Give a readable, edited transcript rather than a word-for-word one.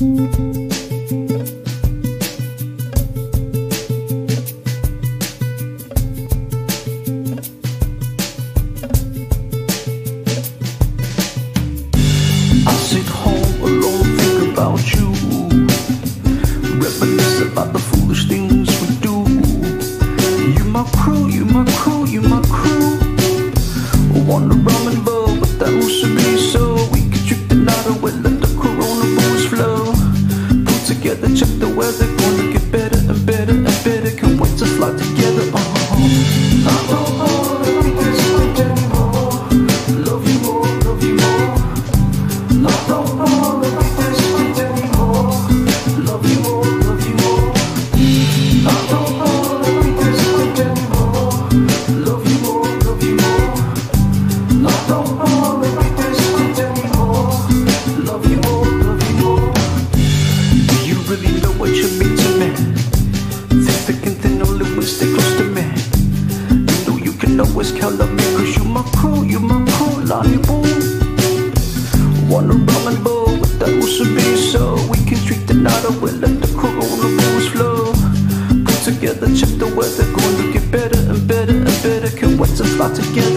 Lani-boo. Wanna rum and bow with that wasabi, so we can treat the night away, let the corona booze flow. Put together, check the weather, going to get better and better and better. Can't wait to fly together.